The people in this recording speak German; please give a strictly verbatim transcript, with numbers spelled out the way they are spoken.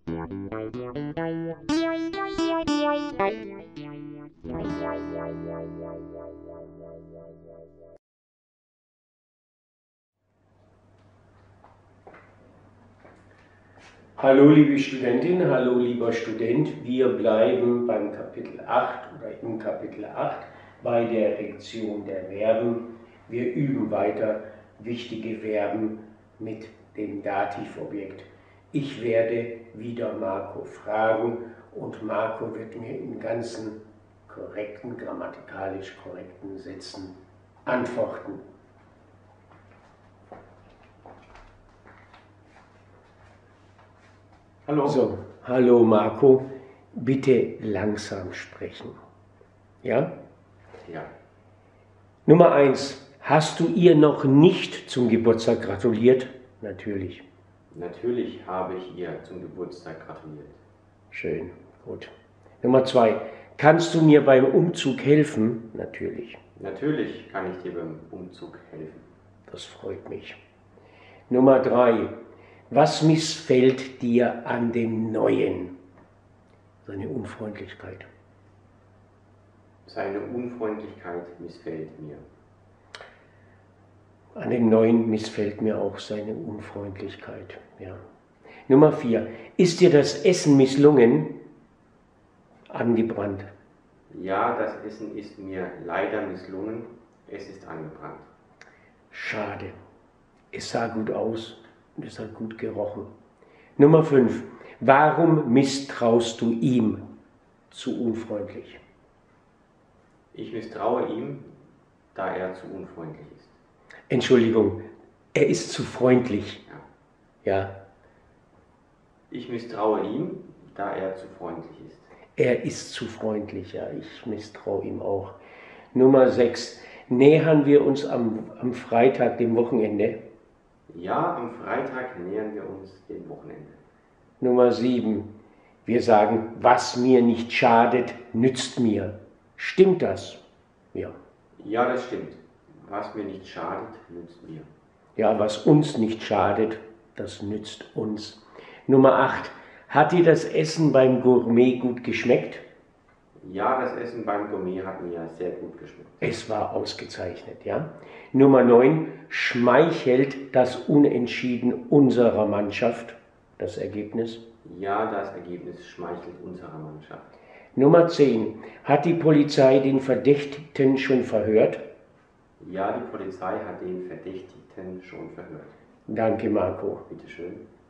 Hallo liebe Studentin, hallo lieber Student, wir bleiben beim Kapitel acht oder im Kapitel acht bei der Rektion der Verben. Wir üben weiter wichtige Verben mit dem Dativobjekt. Ich werde wieder Marco fragen und Marco wird mir in ganzen korrekten, grammatikalisch korrekten Sätzen antworten. Hallo. So, hallo Marco, bitte langsam sprechen. Ja? Ja. Nummer eins. Hast du ihr noch nicht zum Geburtstag gratuliert? Natürlich. Natürlich habe ich ihr zum Geburtstag gratuliert. Schön, gut. Nummer zwei. Kannst du mir beim Umzug helfen? Natürlich. Natürlich kann ich dir beim Umzug helfen. Das freut mich. Nummer drei. Was missfällt dir an dem Neuen? Seine Unfreundlichkeit. Seine Unfreundlichkeit missfällt mir. An dem Neuen missfällt mir auch seine Unfreundlichkeit. Ja. Nummer vier. Ist dir das Essen misslungen? Angebrannt. Ja, das Essen ist mir leider misslungen. Es ist angebrannt. Schade. Es sah gut aus und es hat gut gerochen. Nummer fünf. Warum misstraust du ihm? Zu unfreundlich. Ich misstraue ihm, da er zu unfreundlich ist. Entschuldigung, er ist zu freundlich. Ja. Ja. Ich misstraue ihm, da er zu freundlich ist. Er ist zu freundlich, ja, ich misstraue ihm auch. Nummer sechs. Nähern wir uns am, am Freitag, dem Wochenende? Ja, am Freitag nähern wir uns dem Wochenende. Nummer sieben. Wir sagen, was mir nicht schadet, nützt mir. Stimmt das? Ja. Ja, das stimmt. Was mir nicht schadet, nützt mir. Ja, was uns nicht schadet, das nützt uns. Nummer acht. Hat dir das Essen beim Gourmet gut geschmeckt? Ja, das Essen beim Gourmet hat mir sehr gut geschmeckt. Es war ausgezeichnet, ja. Nummer neun. Schmeichelt das Unentschieden unserer Mannschaft das Ergebnis? Ja, das Ergebnis schmeichelt unserer Mannschaft. Nummer zehn. Hat die Polizei den Verdächtigten schon verhört? Ja, die Polizei hat den Verdächtigten schon verhört. Danke, Marco. Bitte schön.